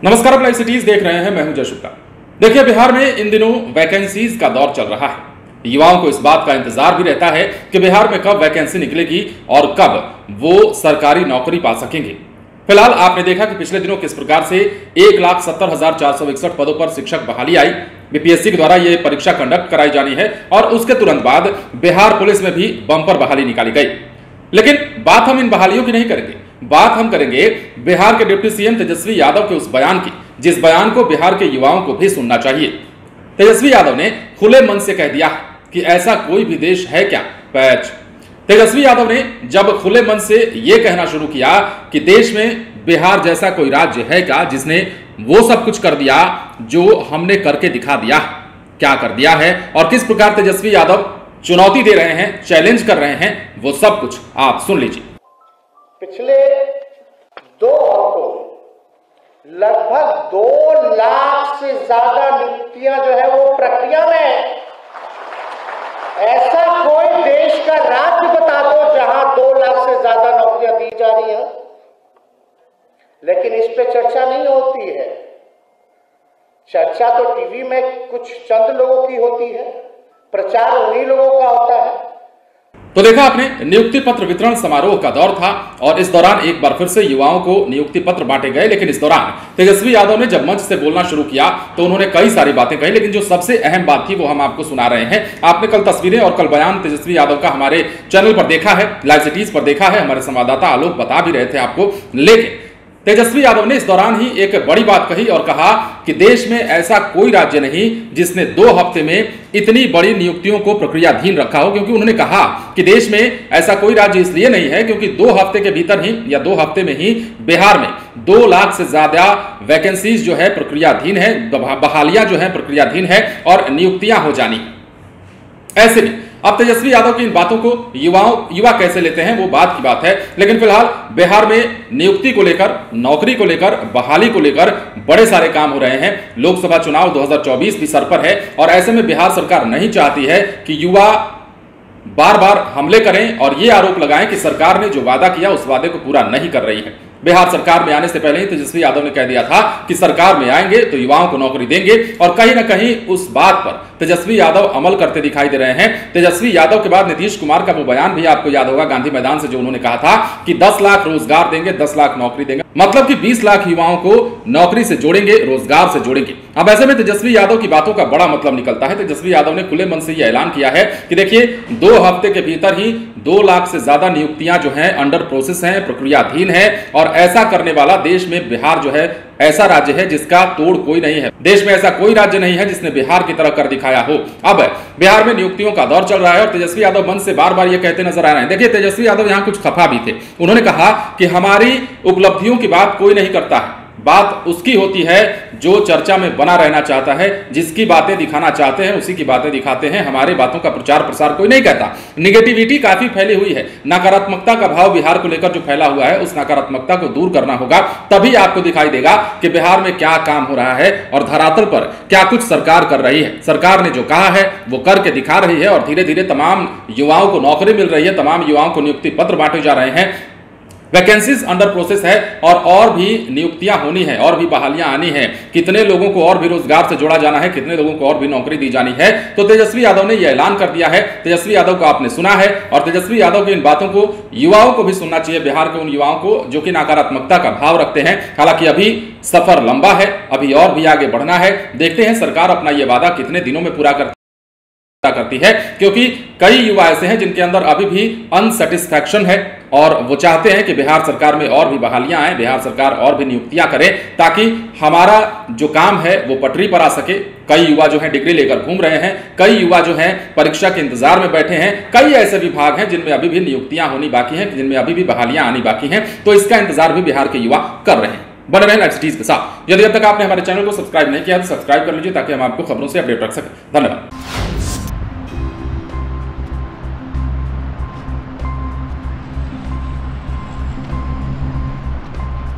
नमस्कार, आप live cities देख रहे हैं। मैं हूं जय शुक्ला। देखिए, बिहार में इन दिनों वैकेंसीज का दौर चल रहा है। युवाओं को इस बात का इंतजार भी रहता है कि बिहार में कब वैकेंसी निकलेगी और कब वो सरकारी नौकरी पा सकेंगे। फिलहाल आपने देखा कि पिछले दिनों किस प्रकार से 1,70,461 पदों पर शिक्षक बहाली आई। बीपीएससी के द्वारा यह परीक्षा कंडक्ट कराई जानी है और उसके तुरंत बाद बिहार पुलिस में भी बम्पर बहाली निकाली गई। लेकिन बात हम इन बहालियों की नहीं करेंगे, बात हम करेंगे बिहार के डिप्टी सीएम तेजस्वी यादव के उस बयान की, जिस बयान को बिहार के युवाओं को भी सुनना चाहिए। तेजस्वी यादव ने खुले मन से कह दिया कि ऐसा कोई भी देश है क्या पैच। तेजस्वी यादव ने जब खुले मन से यह कहना शुरू किया कि देश में बिहार जैसा कोई राज्य है क्या जिसने वो सब कुछ कर दिया जो हमने करके दिखा दिया, क्या कर दिया है और किस प्रकार तेजस्वी यादव चुनौती दे रहे हैं, चैलेंज कर रहे हैं, वो सब कुछ आप सुन लीजिए। पिछले 2 हफ्तों में लगभग 2 लाख से ज्यादा नियुक्तियां जो है वो प्रक्रिया में है। ऐसा कोई देश का राज्य बता दो जहां 2 लाख से ज्यादा नौकरियां दी जा रही हैं, लेकिन इस पे चर्चा नहीं होती है। चर्चा तो टीवी में कुछ चंद लोगों की होती है, प्रचार उन्हीं लोगों का होता है। तो देखा आपने, नियुक्ति पत्र वितरण समारोह का दौर था और इस दौरान एक बार फिर से युवाओं को नियुक्ति पत्र बांटे गए। लेकिन इस दौरान तेजस्वी यादव ने जब मंच से बोलना शुरू किया तो उन्होंने कई सारी बातें कही, लेकिन जो सबसे अहम बात थी वो हम आपको सुना रहे हैं। आपने कल तस्वीरें और कल बयान तेजस्वी यादव का हमारे चैनल पर देखा है, लाइव सिटीज पर देखा है, हमारे संवाददाता आलोक बता भी रहे थे आपको। लेकिन तेजस्वी यादव ने इस दौरान ही एक बड़ी बात कही और कहा कि देश में ऐसा कोई राज्य नहीं जिसने 2 हफ्ते में इतनी बड़ी नियुक्तियों को प्रक्रियाधीन रखा हो। क्योंकि उन्होंने कहा कि देश में ऐसा कोई राज्य इसलिए नहीं है क्योंकि 2 हफ्ते के भीतर ही या 2 हफ्ते में ही बिहार में 2 लाख से ज्यादा वैकेंसीज जो है प्रक्रियाधीन है, बहालियां जो है प्रक्रियाधीन है और नियुक्तियां हो जानी। ऐसे में अब तेजस्वी यादव की इन बातों को युवा कैसे लेते हैं वो बात की बात है। लेकिन फिलहाल बिहार में नियुक्ति को लेकर, नौकरी को लेकर, बहाली को लेकर बड़े सारे काम हो रहे हैं। लोकसभा चुनाव 2024 भी सर पर है और ऐसे में बिहार सरकार नहीं चाहती है कि युवा बार बार हमले करें और ये आरोप लगाएं कि सरकार ने जो वादा किया उस वादे को पूरा नहीं कर रही है। बिहार सरकार में आने से पहले ही तेजस्वी यादव ने कह दिया था कि सरकार में आएंगे तो युवाओं को नौकरी देंगे और कहीं ना कहीं उस बात पर तेजस्वी यादव अमल करते दिखाई दे रहे हैं। तेजस्वी यादव के बाद नीतीश कुमार का वो बयान भी आपको याद होगा, गांधी मैदान से जो उन्होंने कहा था कि 10 लाख रोजगार देंगे, 10 लाख नौकरी देंगे, मतलब कि 20 लाख युवाओं को नौकरी से जोड़ेंगे, रोजगार से जोड़ेंगे। अब ऐसे में तेजस्वी यादव की बातों का बड़ा मतलब निकलता है। तेजस्वी यादव ने खुले मन से यह ऐलान किया है कि देखिए 2 हफ्ते के भीतर ही 2 लाख से ज्यादा नियुक्तियां जो हैं अंडर प्रोसेस हैं, प्रक्रियाधीन है और ऐसा करने वाला देश में बिहार जो है ऐसा राज्य है जिसका तोड़ कोई नहीं है। देश में ऐसा कोई राज्य नहीं है जिसने बिहार की तरह कर दिखाया हो। अब बिहार में नियुक्तियों का दौर चल रहा है और तेजस्वी यादव मन से बार बार ये कहते नजर आ रहे हैं। देखिए, तेजस्वी यादव यहां कुछ खफा भी थे। उन्होंने कहा कि हमारी उपलब्धियों की बात कोई नहीं करता है, बात उसकी होती है जो चर्चा में बना रहना चाहता है, जिसकी बातें दिखाना चाहते हैं उसी की बातें दिखाते हैं। हमारी बातों का प्रचार प्रसार कोई नहीं कहता। निगेटिविटी काफी फैली हुई है, नकारात्मकता का भाव बिहार को लेकर जो फैला हुआ है उस नकारात्मकता को दूर करना होगा, तभी आपको दिखाई देगा कि बिहार में क्या काम हो रहा है और धरातल पर क्या कुछ सरकार कर रही है। सरकार ने जो कहा है वो करके दिखा रही है और धीरे धीरे तमाम युवाओं को नौकरी मिल रही है, तमाम युवाओं को नियुक्ति पत्र बांटे जा रहे हैं, वैकेंसीज अंडर प्रोसेस है और भी नियुक्तियां होनी है और भी बहालियां आनी है। कितने लोगों को और भी रोजगार से जोड़ा जाना है, कितने लोगों को और भी नौकरी दी जानी है। तो तेजस्वी यादव ने यह ऐलान कर दिया है। तेजस्वी यादव को आपने सुना है और तेजस्वी यादव की इन बातों को युवाओं को भी सुनना चाहिए, बिहार के उन युवाओं को जो कि नकारात्मकता का भाव रखते हैं। हालांकि अभी सफर लंबा है, अभी और भी आगे बढ़ना है। देखते हैं सरकार अपना यह वादा कितने दिनों में पूरा करती है, क्योंकि कई युवा ऐसे हैं जिनके अंदर अभी भी अनसेटिस्फैक्शन है और वो चाहते हैं कि बिहार सरकार में और भी बहालियां आए, बिहार सरकार और भी नियुक्तियां करे ताकि हमारा जो काम है वो पटरी पर आ सके। कई युवा जो है डिग्री लेकर घूम रहे हैं, कई युवा जो है परीक्षा के इंतजार में बैठे हैं, कई ऐसे विभाग हैं जिनमें अभी भी नियुक्तियां होनी बाकी हैं, जिनमें अभी भी बहालियां आनी बाकी हैं। तो इसका इंतजार भी बिहार के युवा कर रहे हैं। बने रहें लाइव सिटीज के साथ। यदि अब तक आपने हमारे चैनल को सब्सक्राइब नहीं किया तो सब्सक्राइब कर लीजिए ताकि हम आपको खबरों से अपडेट रख सकें। धन्यवाद।